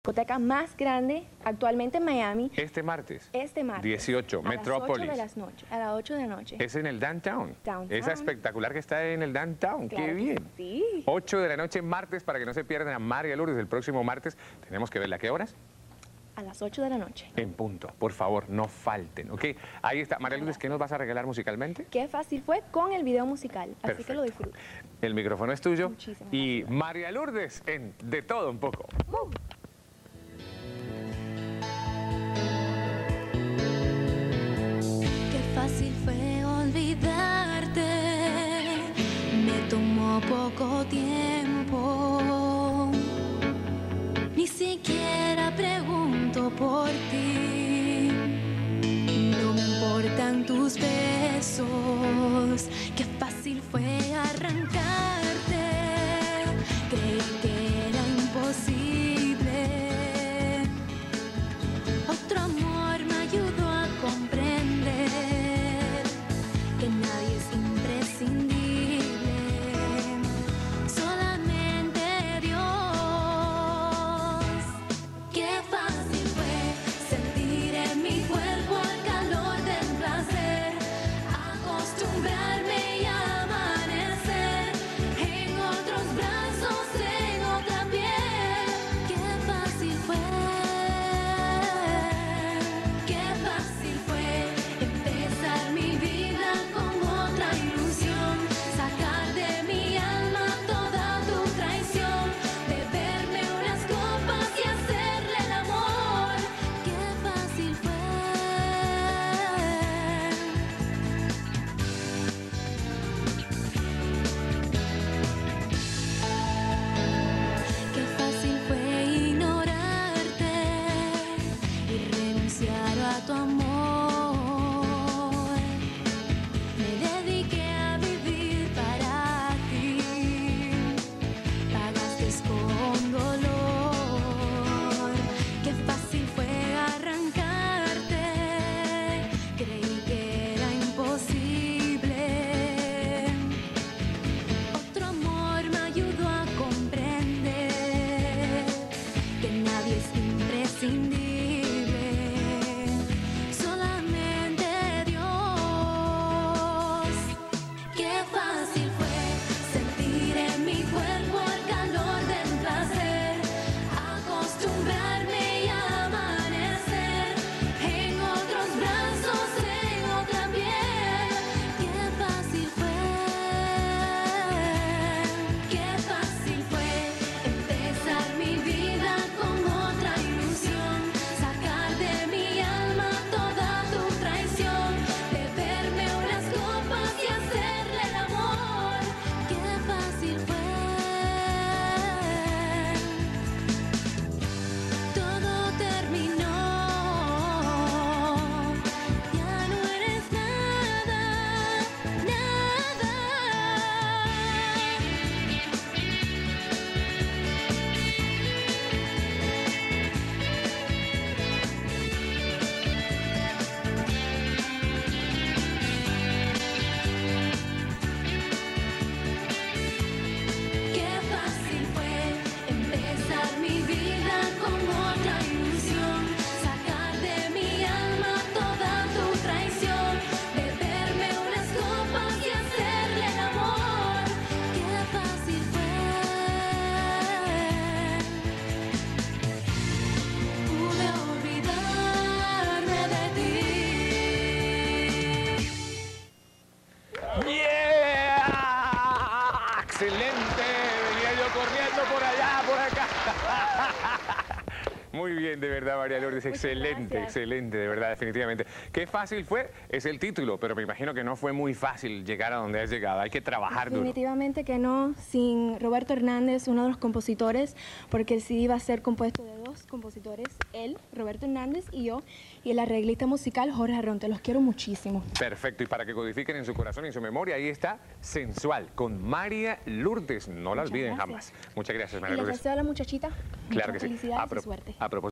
discoteca más grande actualmente en Miami. Este martes. 18, Metrópolis. A las 8 de la noche. Es en el downtown. Esa espectacular que está en el downtown. Claro, ¡qué bien! Sí. 8 de la noche martes, para que no se pierdan a María Lourdes el próximo martes. Tenemos que verla. ¿A qué horas? A las 8 de la noche. En punto. Por favor, no falten, ¿ok? Ahí está. María Lourdes, ¿qué nos vas a regalar musicalmente? Qué fácil fue con el video musical. Así Perfecto. que lo disfruten. El micrófono es tuyo. Muchísimas y gracias. María Lourdes en De Todo Un Poco. Qué fácil fue olvidarte, me tomó poco tiempo, ni siquiera pregunto por ti, no me importan tus besos, qué fácil fue arrancarte, creí que era imposible, otro amor me ayudó a comprender que nadie es imprescindible, solamente Dios. Qué fácil fue sentir en mi cuerpo el calor del placer, acostumbrarme y amanecer en otros brazos, en otra piel. Qué fácil fue. Qué fácil fue empezar mi vida con otra ilusión, sacar de mi alma toda tu traición, beberme unas copas y hacerle el amor. Qué fácil fue. Qué fácil fue ignorarte y renunciar a tu amor. Me dediqué a vivir para ti, pagaste con dolor. Qué fácil fue arrancarte, creí que era imposible. Otro amor me ayudó a comprender que nadie es imprescindible, solamente Dios. Qué fácil fue sentir en mi cuerpo el calor del placer, acostumbrarme y amanecer en otros brazos, en otra piel. Qué fácil fue. Qué fácil fue empezar mi vida con otra ilusión, sacar de mi alma toda tu traición, beberme unas copas y hacerle el amor. Qué fácil fue. Todo terminó, ya no eres nada, nada. Qué fácil fue empezar mi vida con otra ilusión, sacar de mi alma toda tu traición, beberme unas copas y hacerle el amor. Qué fácil fue. Pude olvidarme de ti. ¡Yeah! ¡Excelente! Venía yo corriendo por allá, por acá. Muy bien, de verdad, María Lourdes. Excelente, gracias. excelente, de verdad, definitivamente. Qué fácil fue, es el título, pero me imagino que no fue muy fácil llegar a donde has llegado. Hay que trabajar duro. Definitivamente que no, sin Roberto Hernández, uno de los compositores, porque el CD iba a ser compuesto de dos compositores, él, Roberto Hernández y yo, y el arreglista musical Jorge Arronte. Los quiero muchísimo. Perfecto, y para que codifiquen en su corazón y en su memoria, ahí está Sensual, con María Lourdes. No la Muchas olviden gracias. jamás. Muchas gracias, Y María les Lourdes. deseo a la muchachita Claro muchas que sí. felicidades y suerte. A propósito.